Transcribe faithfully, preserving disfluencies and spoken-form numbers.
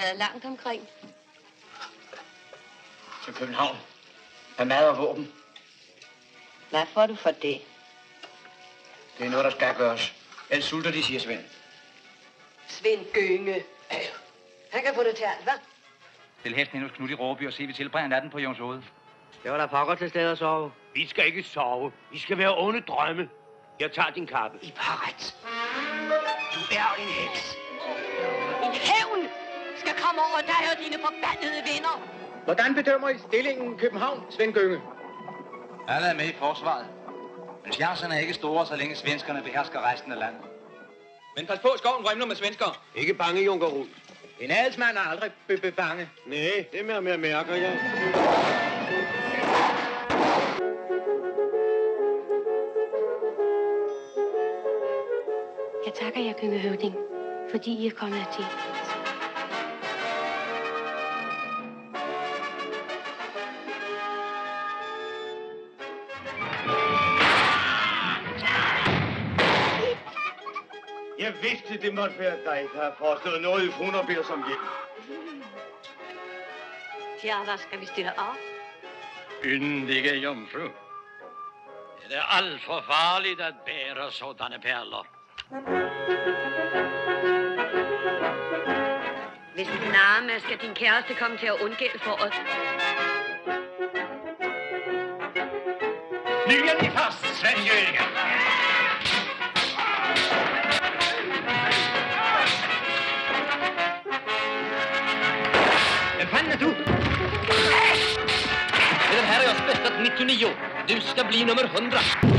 været langt omkring. Til København. Med mad og våben. Hvad får du for det? Det er noget, der skal gøres. Ellers sulter de, siger Svend. Svend Gønge. Han kan få det til alt, hva'? Stil hesten ind hos Knud i Råby og se, vi tilbringer natten på Jungshoved. Det var der pokker til stedet at sove. Vi skal ikke sove. Vi skal være onde drømme. Jeg tager din kappe. I har ret. Du er en heks. En hævn skal komme over dig og dine forbandede venner. Hvordan bedømmer I stillingen i København, Svend Gønge? Alle er med i forsvaret. Men chancerne er ikke store, så længe svenskerne behersker resten af landet. Men pas på, skoven rømler med svensker. Ikke bange, Junker Rud. En adelsmand er aldrig be- bange. Nej, det er mere med at mærke, ja. Jeg takker jer, Gønge Høvding, fordi I er kommet til. Jeg vidste, det måtte være dig, der har forestået noget i Frunerbier som hjem. Ja, hvad skal vi stille op? Yndige jomfru. Det er alt for farligt at bære sådanne perler. Hvis den arme skal din kæreste komme til at undgælde for os. Lygen i fast, Svend Jørgen. Hvem fanden er du? Den här har jag spetsat nittionio. Du ska bli nummer hundra.